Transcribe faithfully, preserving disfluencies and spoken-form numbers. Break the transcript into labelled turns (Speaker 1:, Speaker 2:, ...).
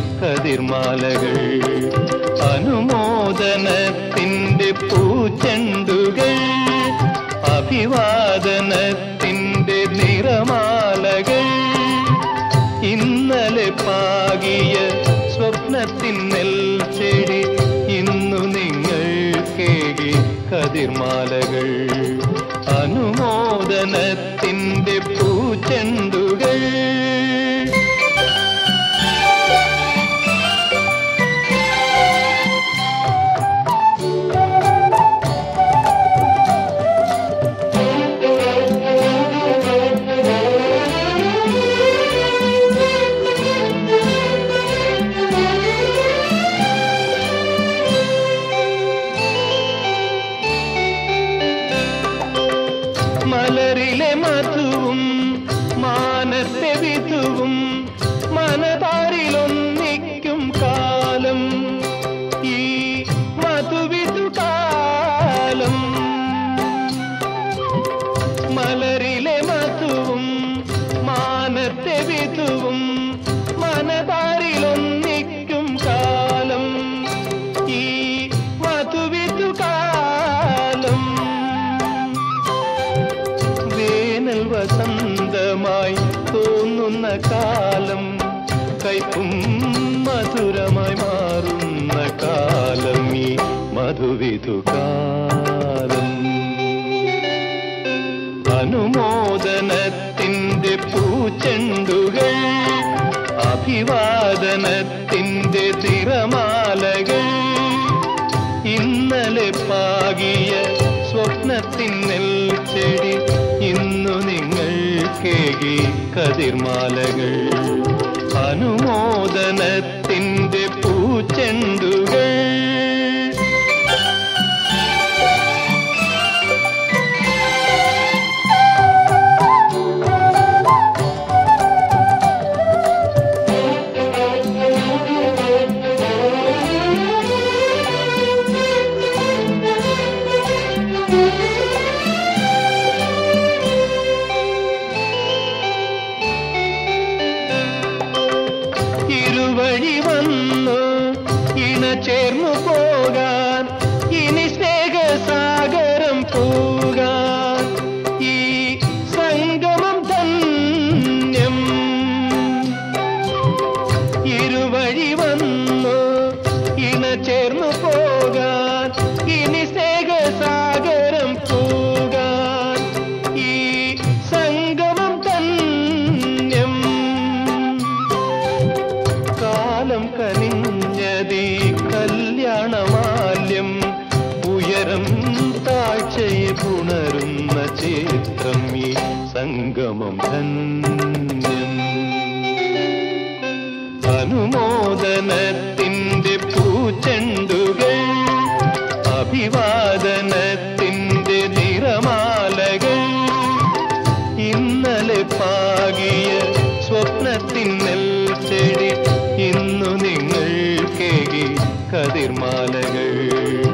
Speaker 1: കതിർമാലകൾ അനുമോദനത്തിൻ്റെ പൂച്ചെണ്ടുകൾ അഭിവാദനത്തിൻ്റെ നിറമാലകൾ ഇന്നലെ പാകിയ സ്വപ്നത്തിൻ നെൽച്ചെടി ഇന്നു നിങ്ങൾ കേകി കതിർമാലകൾ അനുമോദനത്തിൻ്റെ പൂച്ചെണ്ടുകൾ മലരിലെ മധുവും മാനത്തെ വിധുവും മനതാരിലൊന്നിക്കും കാലം ഈ മധുവിധു കാലം മലരിലെ മധുവും മാനത്തെ വിധുവും മനതാരിലൊന്നിക്കും കാലം ഈ മധുവിധു കാലം വസന്തമായി തോന്നുന്ന കാലം കൈപ്പും മധുരമായി മാറുന്ന കാലം ഈ മധുവിധുകാലം അനുമോദനത്തിൻ്റെ പൂച്ചെണ്ടുകൾ അഭിവാദനത്തിൻ്റെ തിരമാലകൾ ഇന്നലെ പാകിയ സ്വപ്നത്തിൻ നെൽച്ചെടി ഇന്നു നിങ്ങൾ കേകി കതിർമാലകൾ അനുമോദനത്തിൻ്റെ പൂച്ചെണ്ടുകൾ ഇരുവഴി വന്നു ഇണ ചേർന്നു പോകാൻ ഇനി സ്നേഹസാഗരം പോകാൻ ഈ സംഗമം ധന്യം ഇരുവഴി വന്നു ഇണ ചേർന്നു പോകാൻ ഇനി സ്നേഹസാഗരം പോകാൻ ഈ സംഗമം ധന്യം കാലം കനിഞ്ഞതീ കല്യാണമാല്യം ഉയരം താഴ്ചയെ പുണരുന്ന ചിത്രം ഈ സംഗമം ധന്യം അനുമോദനത്തിൻ്റെ പൂച്ചെണ്ടുകൾ അഭിവാദനത്തിൻ്റെ നിറമാലകൾ ഇന്നലെ പാകിയ സ്വപ്നത്തിൻ നെൽച്ചെടി ഇന്നു നിങ്ങൾ കേകി കതിർമാലകൾ